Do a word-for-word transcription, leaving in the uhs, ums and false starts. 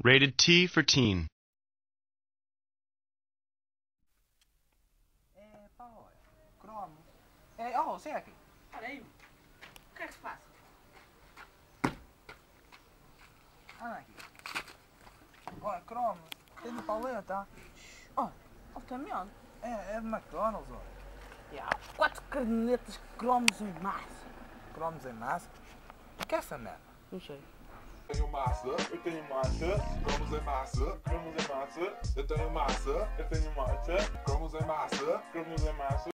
Rated T for teen. É, Paola, cromo. É, oh, você é aqui. Olha aí, o que é que se passa? Ah, aqui. Olha, cromo. Tem de paleta. Oh, o caminhão. É, é de McDonald's, olha. E há quatro cadernetas cromos em massa. Cromos em massa. O que é essa merda? Não sei. Eu tenho massa, eu tenho massa, cromos em massa, cromos em massa, eu tenho massa, eu tenho massa, cromos em massa, cromos em massa.